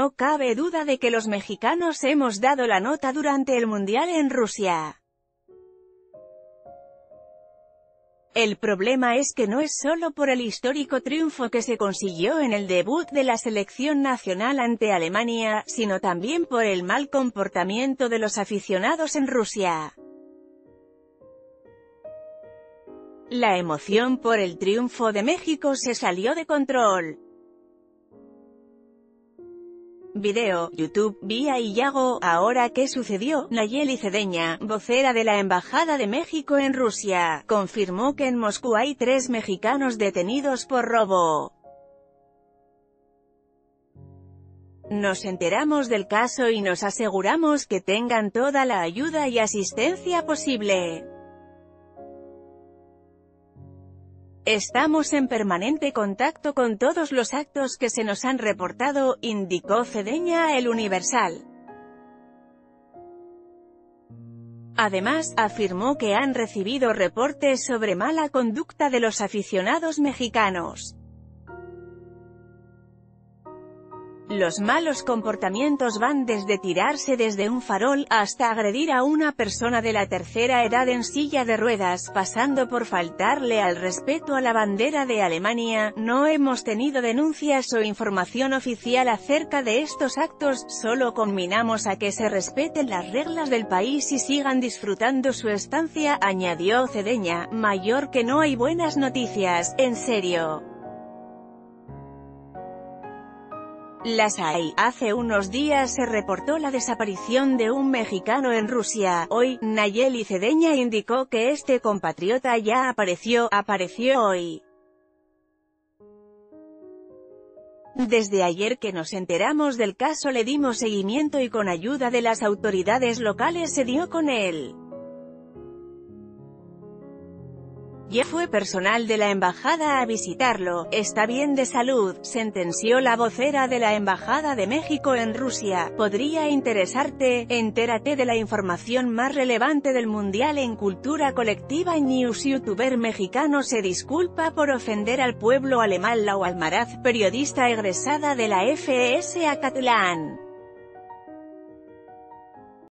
No cabe duda de que los mexicanos hemos dado la nota durante el Mundial en Rusia. El problema es que no es solo por el histórico triunfo que se consiguió en el debut de la selección nacional ante Alemania, sino también por el mal comportamiento de los aficionados en Rusia. La emoción por el triunfo de México se salió de control. Video, YouTube, Vía y Yago. Ahora, ¿qué sucedió? Nayeli Cedeña, vocera de la Embajada de México en Rusia, confirmó que en Moscú hay 3 mexicanos detenidos por robo. Nos enteramos del caso y nos aseguramos que tengan toda la ayuda y asistencia posible. Estamos en permanente contacto con todos los actos que se nos han reportado, indicó Cedeña a El Universal. Además, afirmó que han recibido reportes sobre mala conducta de los aficionados mexicanos. Los malos comportamientos van desde tirarse desde un farol, hasta agredir a una persona de la tercera edad en silla de ruedas, pasando por faltarle al respeto a la bandera de Alemania. No hemos tenido denuncias o información oficial acerca de estos actos, solo conminamos a que se respeten las reglas del país y sigan disfrutando su estancia, añadió Cedeña. Mayor que no hay buenas noticias, en serio. Las hay. Hace unos días se reportó la desaparición de un mexicano en Rusia. Hoy, Nayeli Cedeña indicó que este compatriota ya apareció hoy. Desde ayer que nos enteramos del caso le dimos seguimiento y con ayuda de las autoridades locales se dio con él. Ya fue personal de la embajada a visitarlo, está bien de salud, sentenció la vocera de la Embajada de México en Rusia. Podría interesarte, entérate de la información más relevante del Mundial en Cultura Colectiva News. Youtuber mexicano se disculpa por ofender al pueblo alemán. Lau Almaraz, periodista egresada de la FES Acatlán.